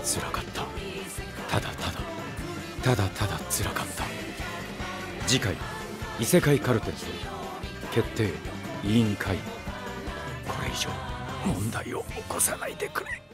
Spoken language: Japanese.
辛かった。ただ辛かった。次回異世界カルテット決定委員会。これ以上問題を起こさないでくれ。